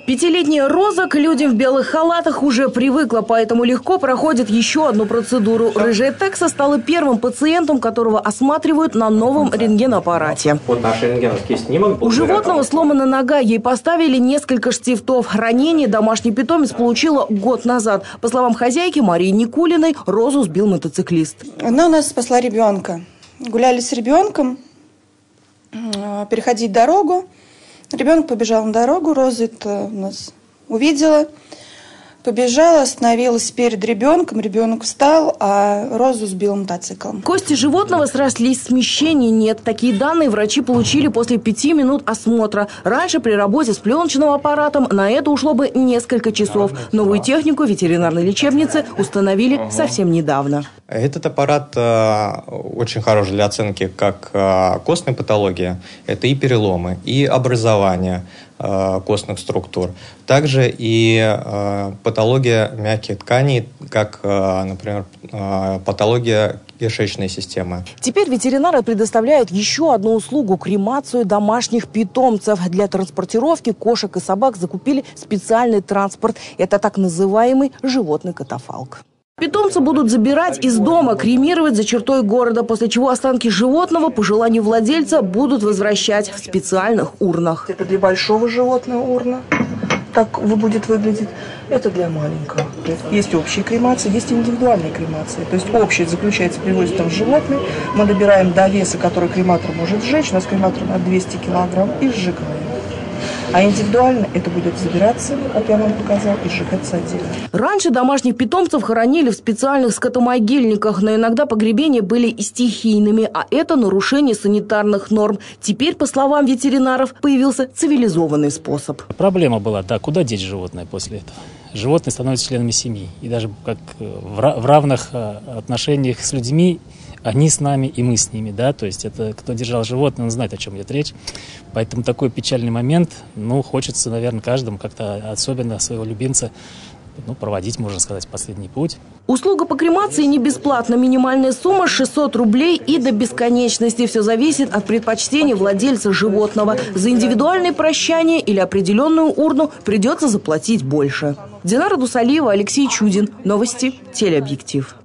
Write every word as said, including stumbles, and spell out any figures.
Пятилетняя Роза к людям в белых халатах уже привыкла, поэтому легко проходит еще одну процедуру. Рыжая Текса стала первым пациентом, которого осматривают на новом рентгенаппарате. Вот наш рентгеновский снимок. У животного сломана нога, ей поставили несколько штифтов. Ранение домашний питомец получила год назад. По словам хозяйки Марии Никулиной, Розу сбил мотоциклист. Она у нас спасла ребенка. Гуляли с ребенком, переходить дорогу. Ребенок побежал на дорогу, Роза это у нас увидела, побежала, остановилась перед ребенком, ребенок встал, а Розу сбил мотоциклом. Кости животного срослись, смещений нет. Такие данные врачи получили после пяти минут осмотра. Раньше при работе с пленочным аппаратом на это ушло бы несколько часов. Новую технику ветеринарной лечебницы установили совсем недавно. Этот аппарат э, очень хорош для оценки как э, костной патологии, это и переломы, и образование э, костных структур, также и э, патология мягких тканей, как, э, например, э, патология кишечной системы. Теперь ветеринары предоставляют еще одну услугу – кремацию домашних питомцев. Для транспортировки кошек и собак закупили специальный транспорт. Это так называемый животный катафалк. Питомца будут забирать из дома, кремировать за чертой города, после чего останки животного по желанию владельца будут возвращать в специальных урнах. Это для большого животного урна, так будет выглядеть. Это для маленького. Есть общие кремации, есть индивидуальные кремации. То есть общая заключается, привозит там животное, мы добираем до веса, который крематор может сжечь, у нас крематор на двести килограмм, и сжигаем. А индивидуально это будет забираться, как я вам показал, и сжигаться отдельно. Раньше домашних питомцев хоронили в специальных скотомогильниках, но иногда погребения были и стихийными, а это нарушение санитарных норм. Теперь, по словам ветеринаров, появился цивилизованный способ. Проблема была, да, куда деть животное после этого? Животные становятся членами семьи. И даже как в равных отношениях с людьми, они с нами и мы с ними, да, то есть это кто держал животное, он знает, о чем идет речь. Поэтому такой печальный момент, ну, хочется, наверное, каждому как-то, особенно своего любимца, ну, проводить, можно сказать, последний путь. Услуга по кремации не бесплатна. Минимальная сумма шестьсот рублей и до бесконечности. Все зависит от предпочтений владельца животного. За индивидуальное прощание или определенную урну придется заплатить больше. Динара Дусалиева, Алексей Чудин. Новости. Телеобъектив.